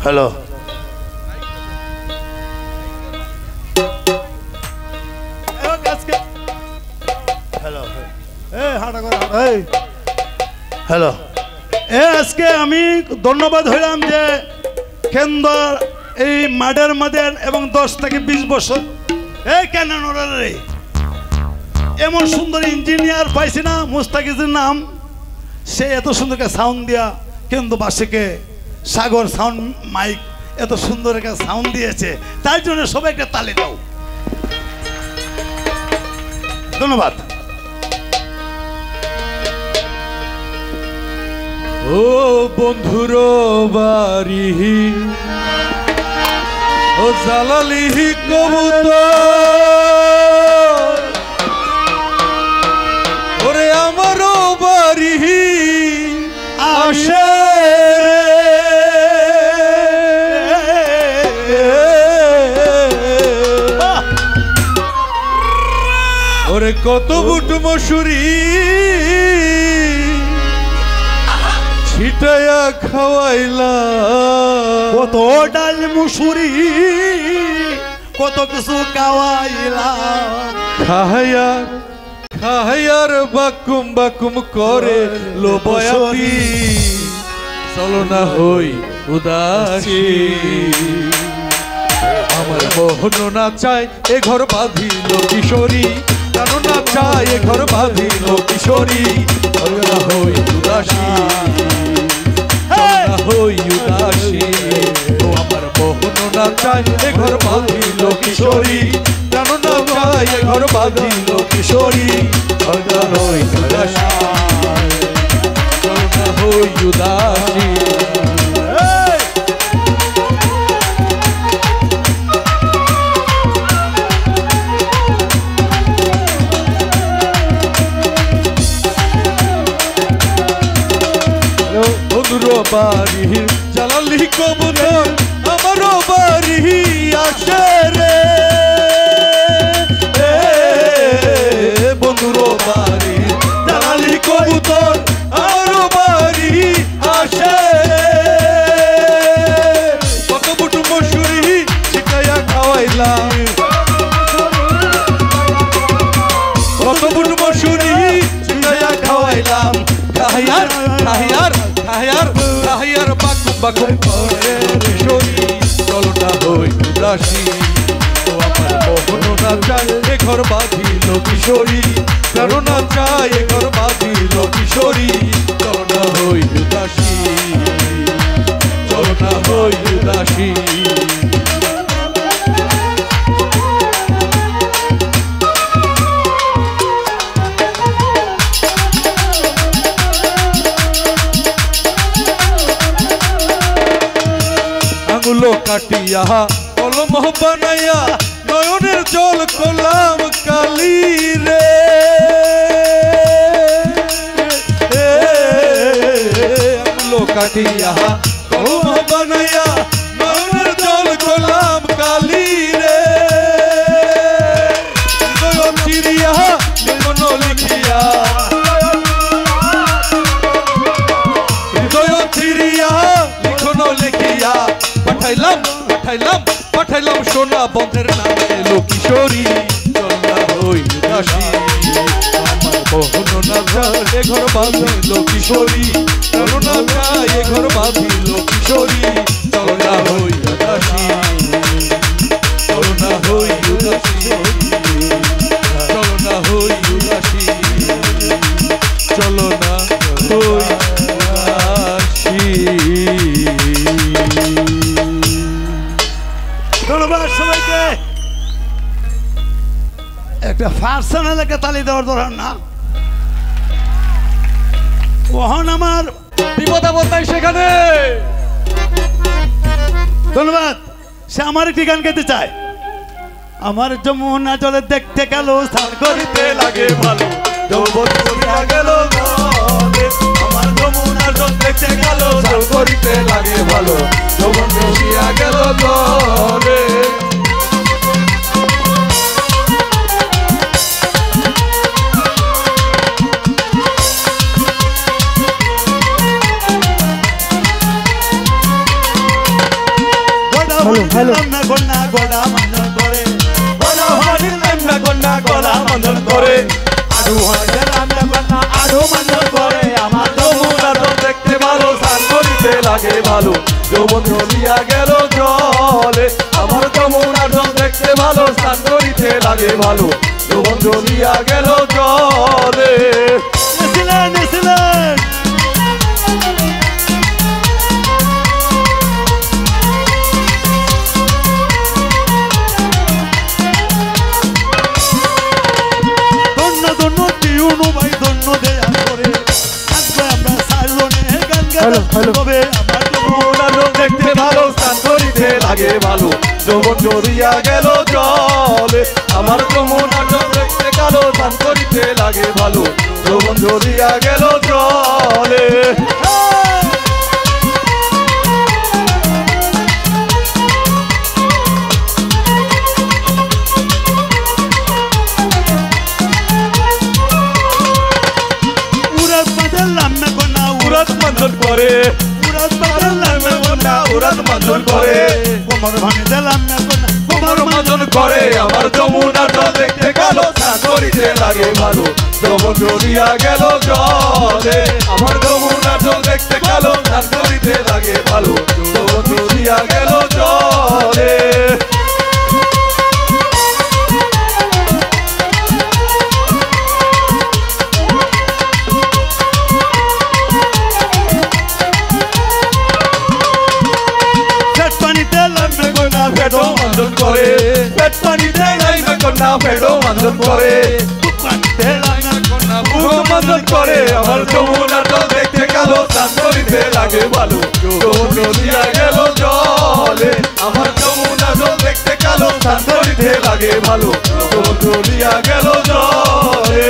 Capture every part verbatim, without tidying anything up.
Hello hello এ আজকে আমি ধন্যবাদ হইলাম যে কেন্দ্র এই মাঠের মধ্যে এবং দশ থেকে বিশ বছর এই কেন রে এমন সুন্দর ইঞ্জিনিয়ার পাইছি না মুস্তাকিজের নাম সে এত সুন্দর সাউন্ড দিয়া কেন্দ্রবাসীকে সাগর সাউন্ড মাইক এত সুন্দর একটা সাউন্ড দিয়েছে তার জন্য সবাই একটা তালি দাও ধন্যবাদ ও বন্ধুর বাড়ি ও জালালি কবুতর ওরে আমারও বাড়ি আসে ওরে কত বুট মশুরি ছিটায়া খাওয়াইলা কত ডাল মুসুরি কত কিছু খাওয়াইলা খাহায়ার খাহায়ার বাকুম বাকুম করে লোবয়াতি চলো না হই উদাসী আমার মোহন না চায় এ ঘর বাঁধিল কিশোরী কেন না চায় এ ঘর বাঁধিল কিশোরী চলো না হই উদাসী হই উদাসী ও আমার মোহন না চায় এ ঘর বাঁধিল কিশোরী কেন না চায় এ ঘর বাঁধিল কিশোরী চলো না হই উদাসী চলো না হই উদাসী বাড়ির জালালি কবুতর আমারও বাড়ি আসে রে বন্ধুর বাড়ির জালালি কবুতর আমারও বাড়ি আসে কত বুট মশুরি ছিটাইয়া খাওয়াইলাম কত বুট মশুরি ছিটাইয়া খাওয়াইলাম খাহিয়ার খাহিয়ার খাহিয়ার খাহিয়ার বাকুম বাকুম করে কিশোরী চলো না হই উদাসী ও আমার মোহন না চায় এ ঘর বাঁধিল কিশোরী কেন না চায় এ ঘর বাঁধিল কিশোরী চলো না হই উদাসী চলো না হই উদাসী আঙুলো কাটিয়া কলম বানাইয়া নয়নের জল কলাম কালি রে আঙুলো কাটিয়া কলম বানাইয়া নয়নের জল কলাম কালি রে চিরিয়া লিখন লিখিয়া হৃদয় চিরিয়া লিখন লিখিয়া পাঠাইলাম পাঠাইলাম পাঠাইলাম সোনা বন্ধের নামে লো কিশোরী চল না হই উদাসী আমার মোহন না চায় এ ঘর বাঁধিল কিশোরী চল না চায় এ ঘর বাঁধিল কিশোরী চল না হই উদাসী চল না হই উদাসী চল না হই উদাসী চল না হই উদাসী। ধন্যবাদ সবাইকে একটা পার্সোনাল একটা তালি দেওয়ার দরকার না ওহন আমার বিপদ আপদ নাই সেখানে ধন্যবাদ সে আমার একটি গান গাইতে চায় আমার যমুনা জলে দেখতে গেল স্নান করিতে লাগে ভালো যৌবন চলিয়া গেল আমার যমুনা জল দেখতে গেল স্নান করিতে লাগে ভালো যৌবন চলিয়া গেল রে হরি দিলাম না কন্যা গলা মঞ্জন করে গলা হরি দিলাম না কন্যা গলা মঞ্জন করে আডু হরি দিলাম না কন্যা আডু মঞ্জন করে আমার যমুনা জল দেখতে ভালো স্নান করিতে লাগে ভালো যৌবন জ্বলিয়া গেল জলে আমার যমুনা জল দেখতে ভালো স্নান করিতে লাগে ভালো যৌবন জ্বলিয়া গেল জলে নেছিলেন নেছিলেন ধন্য ধন্য টিউনু ভাই ধন্য দেয়া করে আজকে আমরা সারলনে গান গাইতে তবে আমার যমুনা জল দেখতে ভালো স্নান করিতে লাগে ভালো যৌবন জ্বলিয়া গেল জলে আমার যমুনা জল দেখতে কালো স্নান করিতে লাগে ভালো যৌবন জ্বলিয়া গেল জলে উরাত বাদলাম না কোনা উরাত মঞ্জন করে উরাত বাদলাম না কোনা উরাত মঞ্জন করে কোমর ভাঙে দিলাম না কোনা কোমর মঞ্জন করে আমার যমুনা জল দেখতে কালো স্নান করিতে লাগে ভালো যৌবন জ্বলিয়া গেল জলে আমার যমুনা জল দেখতে কালো স্নান করিতে লাগে ভালো যৌবন জ্বলিয়া গেল জলে পেট পানি দিলাম না কোনা পেটো মঞ্জন করে পেট পানি দেয় নাই কন্যা পেটো মঞ্জন করে পানি দিলাম না কোনা বুক মঞ্জন করে আমার যমুনা জল দেখতে কালো স্নান করিতে লাগে ভালো যৌবন জ্বলিয়া গেল জলে আমার যমুনা জল দেখতে কালো স্নান করিতে লাগে ভালো যৌবন জ্বলিয়া গেল জলে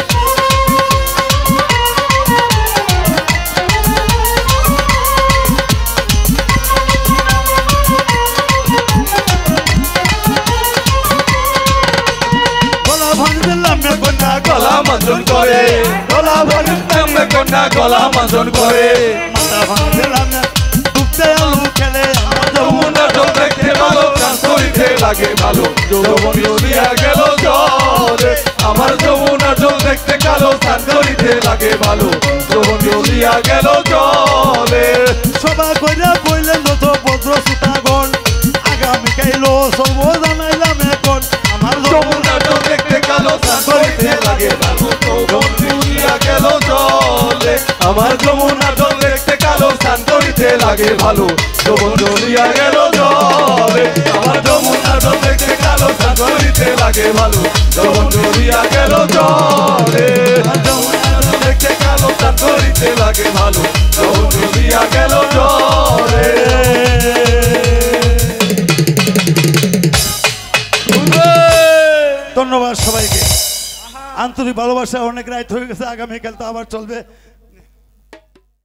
গলা ভাঙে দিলাম না কোনা গলা মঞ্জন করে গলা ভাঙে তেমনে কন্যা গলা মঞ্জন করে মাথা ভাঙে দিলাম না ডুবতে আলু খেলে আমার যমুনা জল দেখতে ভালো স্নান করিতে লাগে ভালো যৌবন জ্বলিয়া গেল জলে আমার যমুনা জল দেখতে কালো স্নান করিতে লাগে ভালো যৌবন জ্বলিয়া গেল জলে সবা কইরা কইলেন যত ভদ্র সুতাগণ আগামী কাইলো সব জানাইলাম এখন আমার যমুনা জল দেখতে কালো স্নান করিতে লাগে ভালো যৌবন জ্বলিয়া গেল জলে আমার যমুনা জল দেখতে কালো স্নান করিতে লাগে ভালো যৌবন জ্বলিয়া গেল জলে আমার যমুনা জল দেখতে কালো স্নান করিতে লাগে ভালো যৌবন জ্বলিয়া গেল জলে যমুনা জল দেখতে কালো স্নান করিতে লাগে ভালো যৌবন জ্বলিয়া গেল জলে ধন্যবাদ সবাইকে আন্তরিক ভালোবাসা অনেক রাত হয়ে গেছে আগামীকাল তো আবার চলবে